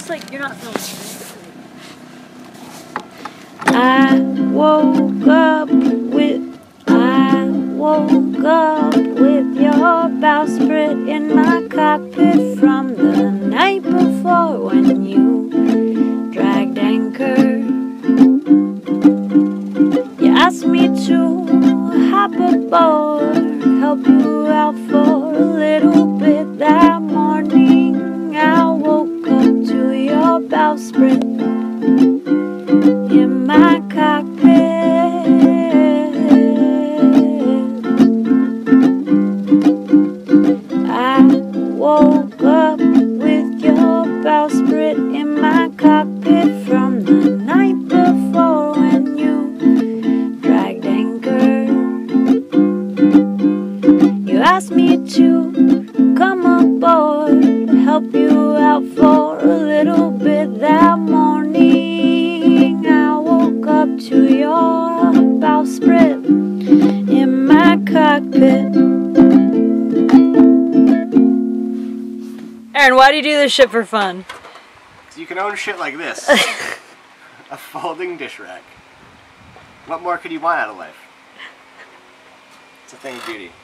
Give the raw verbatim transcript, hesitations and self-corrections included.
just like, you're not filming. I woke up with, I woke up with your bowsprit in my cockpit from the night before when you dragged anchor. You asked me to hop aboard, help you out for a little bit that morning. I woke up to your bowsprit in my cockpit. I woke up with your bowsprit in my cockpit from the night before when you dragged anchor. You asked me to come aboard, help you out for a little bit that morning. I woke up to your bowsprit in my cockpit. Aaron, why do you do this shit for fun? Because you can own shit like this. A folding dish rack. What more could you want out of life? It's a thing of beauty.